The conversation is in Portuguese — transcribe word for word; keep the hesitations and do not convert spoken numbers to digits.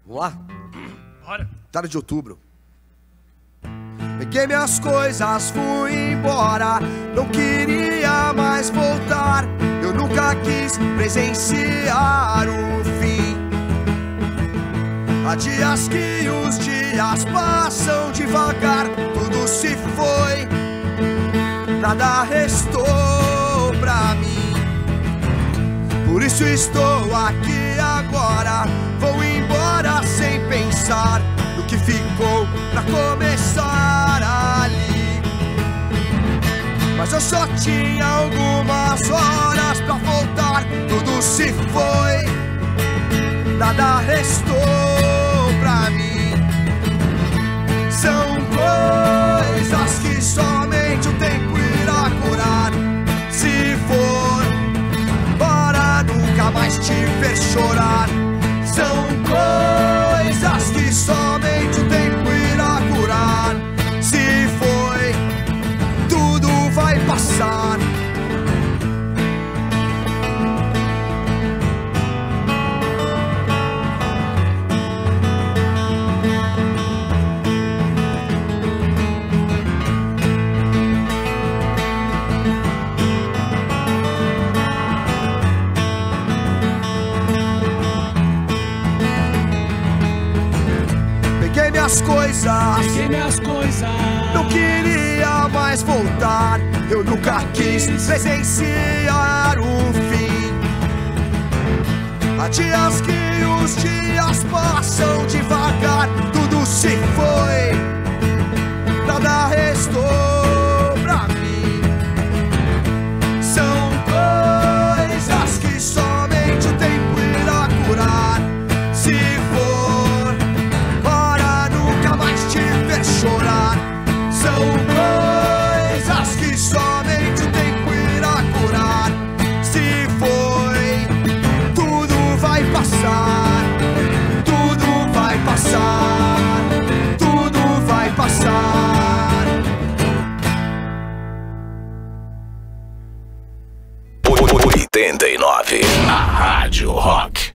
Vamos lá? Bora. Tarde de outubro. Peguei minhas coisas, fui embora. Não queria mais voltar. Eu nunca quis presenciar o fim. Há dias que os dias passam devagar. Tudo se foi, nada restou pra mim. Por isso estou aqui agora. Vou embora sem pensar no que ficou pra começar ali. Mas eu só tinha algumas horas pra voltar. Tudo se foi, nada restou pra mim. São coisas que somente o tempo irá curar. Se for, bora nunca mais te ver chorar. São coisas que somente o tempo irá curar. Se foi, tudo vai passar. Peguei minhas coisas, Peguei minhas coisas. não queria mais voltar. Eu nunca quis presenciar o fim. Há dias que os dias passam devagar. Tudo se foi, nada restou pra mim. São coisas que somente o tempo irá curar. Se for, bora nunca mais te ver chorar. São coisas que somente o tempo irá curar. Se foi, tudo vai passar. Tudo vai passar. Tudo vai passar. oitenta e nove, a Rádio Rock.